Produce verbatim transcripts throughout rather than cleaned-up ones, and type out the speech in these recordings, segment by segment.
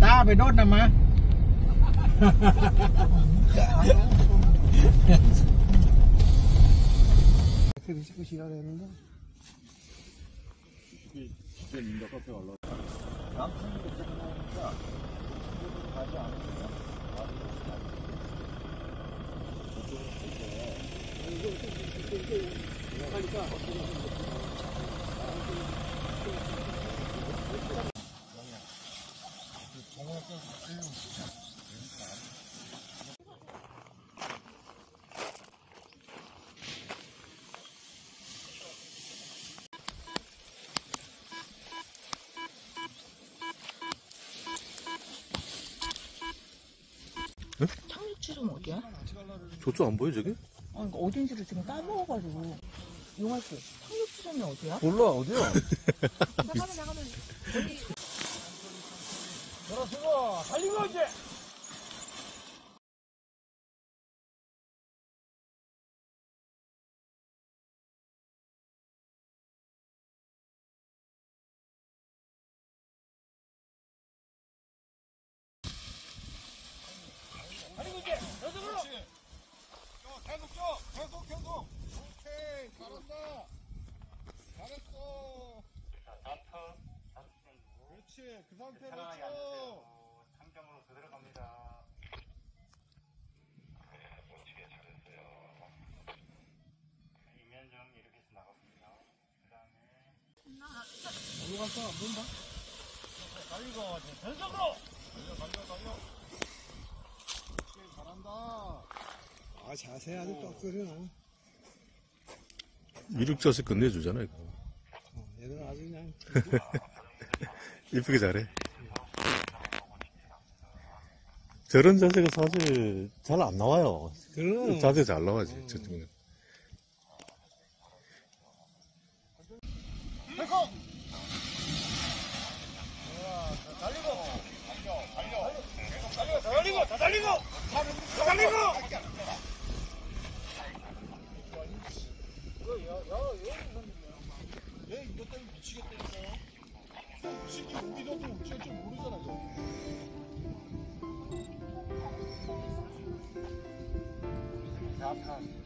ตาไปโดนนะมา 응? 착륙지점 어디야? 저쪽 안 보여 저기? 아, 그러니까 어딘지를 지금 까먹어가지고. 용할수 착륙지점이 어디야? 몰라 어디야? 잠깐만 잠깐만. 어디? 돌아서고 달리고 이제. 달리고 이제. 저쪽으로. 계속 줘. 계속 계속. 오케이 잘한다. 잘했어. 그렇지. 그 상태로 쳐. 상점으로 들어갑니다. 멋지게 잘했어요. 이면정 이렇게 해서 나갔습니다. 그 다음에 어디 갔어? 안 본다. 달리고 전속으로. 달려 달려 달려. 그렇지 잘한다. 아 자세 아주 똑똑하네. 이륙자세 끝내주잖아 이거. 어, 얘들 아주 그냥. 이쁘게 잘해. 저런 자세가 사실 잘 안 나와요. 그럼. 자세 잘 나와지. 음. 저쪽은. 달고. 달리고. 달려 달려. 계속 달려. 더 달리고. 더 달리고. 더 달리고. 얘 이것 때문에 미치겠다니까. 미치기 우리도 또 미칠 줄 모르잖아. 좌편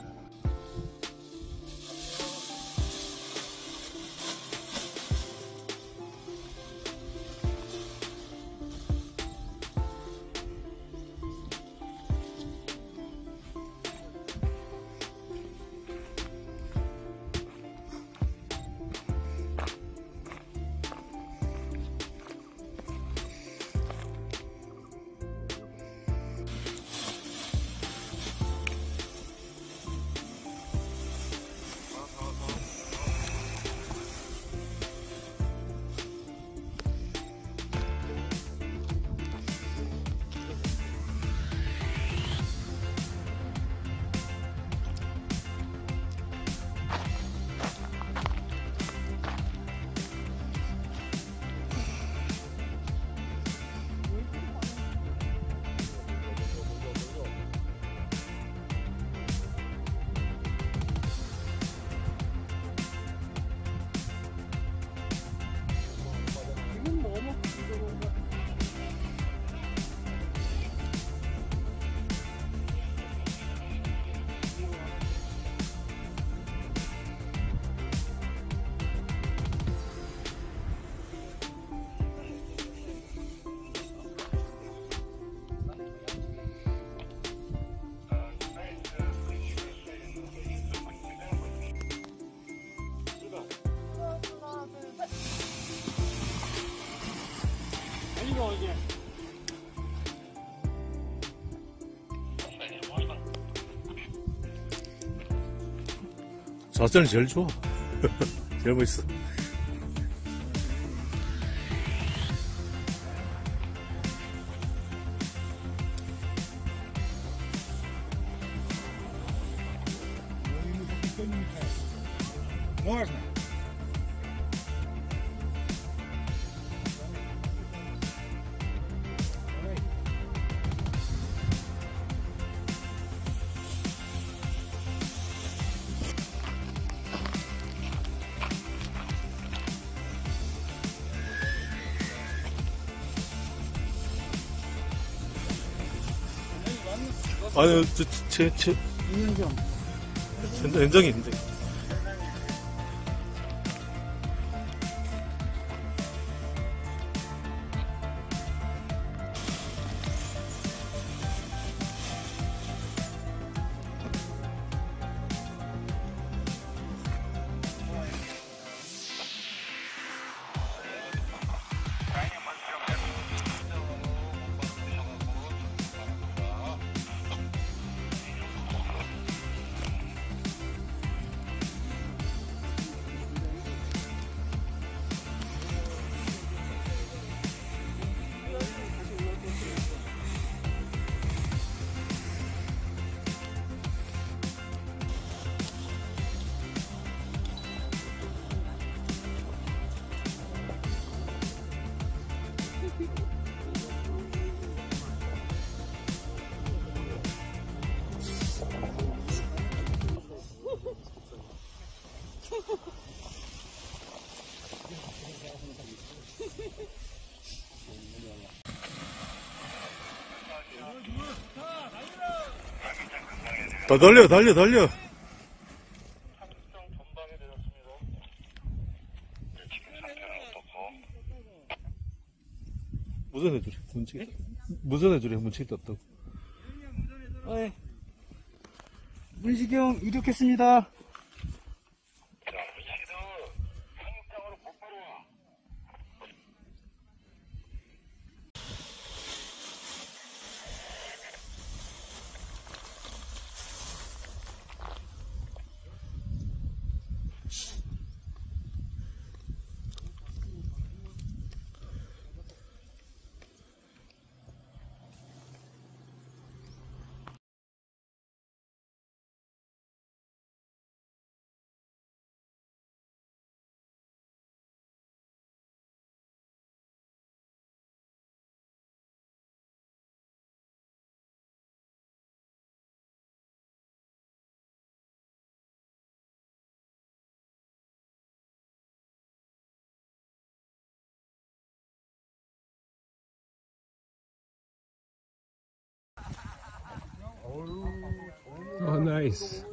달리고 이제. 자세는 제일 좋아. 제일 멋있어. Можно. 아니, 저, 제, 제, 이은정. 현장이 있는데. 더 달려, 달려, 달려. 상승 전방에 내렸습니다. 네, 지금 상태는 어떻고? 무전해주래, 문치기. 무전해주래, 문치기 없다고. 네. 문시경 이륙했습니다. 자, 위치도 상륙장으로 곧바로 와. 아, 나이스.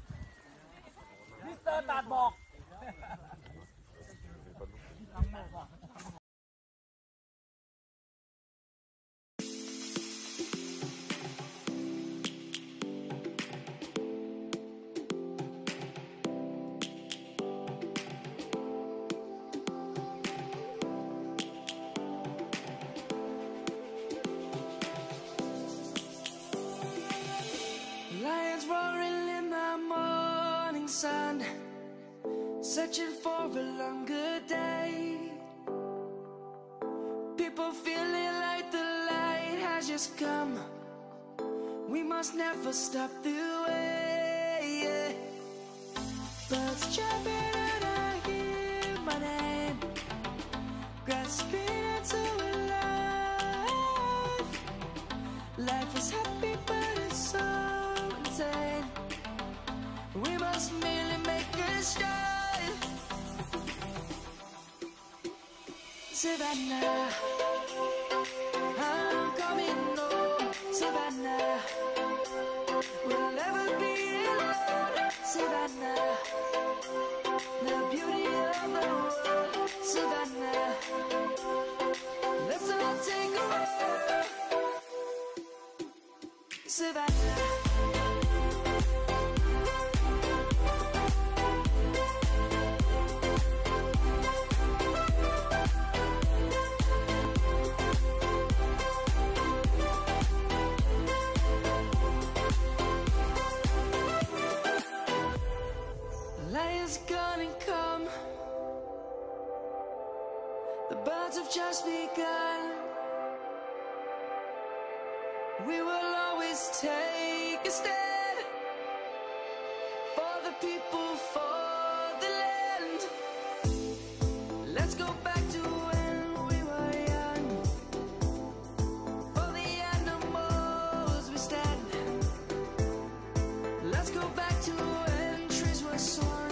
Lions roaring in the morning sun, searching for a longer day. People feeling like the light has just come. We must never stop the way. Birds chirping and I hear my name, grasping into a life. Life is happy but it's so insane. We must merely make a start. Savannah, I'm coming home. Savannah, we'll never be alone. Savannah, the beauty of the world. Savannah, let's all take a walk. Savannah. Lion's gonna come. The birds have just begun. We will always take a stand for the people, for the land. Let's go back to when we were young. For the animals we stand. Let's go back to when trees were swung.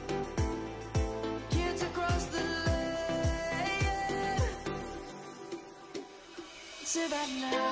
Kids across the land. Savannah.